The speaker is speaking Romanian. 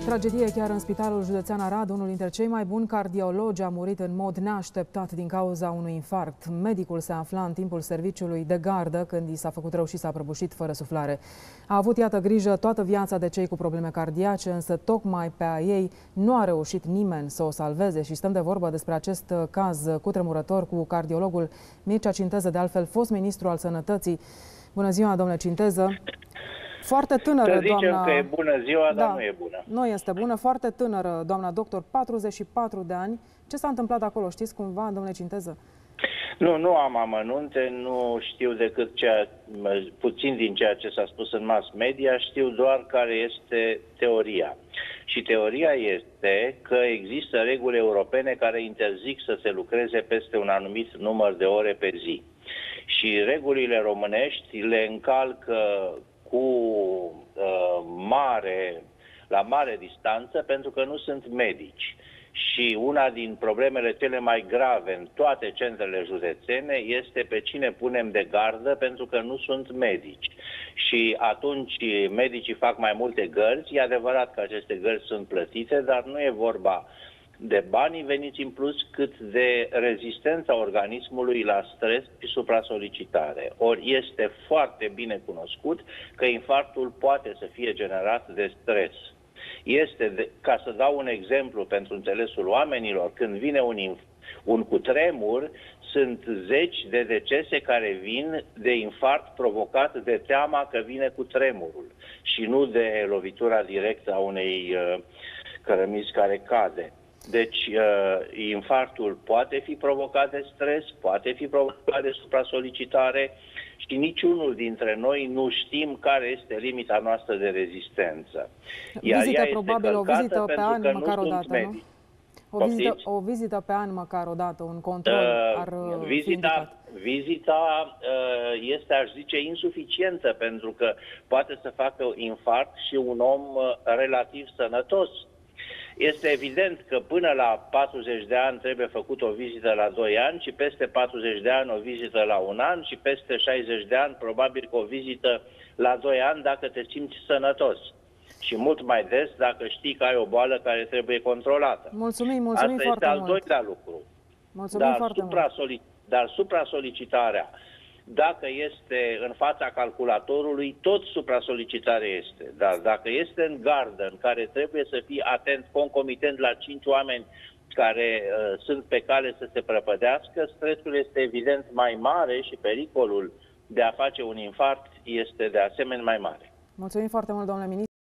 Tragedie chiar în Spitalul Județean Arad. Unul dintre cei mai buni cardiologi a murit în mod neașteptat din cauza unui infarct. Medicul se afla în timpul serviciului de gardă când i s-a făcut rău și s-a prăbușit fără suflare. A avut, iată, grijă toată viața de cei cu probleme cardiace, însă tocmai pe a ei nu a reușit nimeni să o salveze și stăm de vorbă despre acest caz cutremurător cu cardiologul Mircea Cinteză, de altfel fost ministru al Sănătății. Bună ziua, domnule Cinteză! Foarte tânără, să zicem doamna... că e bună ziua, da, dar nu e bună. Nu este bună, foarte tânără, doamna doctor, 44 de ani. Ce s-a întâmplat acolo, știți cumva, domnule Cinteză? Nu am amănunte, nu știu decât puțin din ceea ce s-a spus în mass media, știu doar care este teoria. Și teoria este că există reguli europene care interzic să se lucreze peste un anumit număr de ore pe zi. Și regulile românești le încalcă la mare distanță, pentru că nu sunt medici. Și una din problemele cele mai grave în toate centrele județene este pe cine punem de gardă, pentru că nu sunt medici. Și atunci medicii fac mai multe gărzi. E adevărat că aceste gărzi sunt plătite, dar nu e vorba de banii veniți în plus, cât de rezistența organismului la stres și supra-solicitare. Ori este foarte bine cunoscut că infarctul poate să fie generat de stres. Ca să dau un exemplu pentru înțelesul oamenilor, când vine un cutremur, sunt zeci de decese care vin de infarct provocat de teama că vine cutremurul și nu de lovitura directă a unei cărămizi care cade. Deci, infarctul poate fi provocat de stres, poate fi provocat de supra-solicitare și niciunul dintre noi nu știm care este limita noastră de rezistență. Iar vizită, ea este probabil, o vizită pe an măcar o dată, medici. nu? O vizită pe an măcar o dată, un control ar fi indicat. Vizita este, aș zice, insuficientă, pentru că poate să facă infarct și un om relativ sănătos. Este evident că până la 40 de ani trebuie făcut o vizită la 2 ani și peste 40 de ani o vizită la 1 an și peste 60 de ani probabil că o vizită la 2 ani dacă te simți sănătos. Și mult mai des dacă știi că ai o boală care trebuie controlată. Mulțumim Asta foarte este al mult. doilea lucru. Mulțumim foarte mult. Dar supra-solicitarea, dacă este în fața calculatorului, tot supra-solicitare este. Dar dacă este în gardă, în care trebuie să fii atent concomitent la 5 oameni care sunt pe cale să se prăpădească, stresul este evident mai mare și pericolul de a face un infarct este de asemenea mai mare. Mulțumim foarte mult, domnule ministru.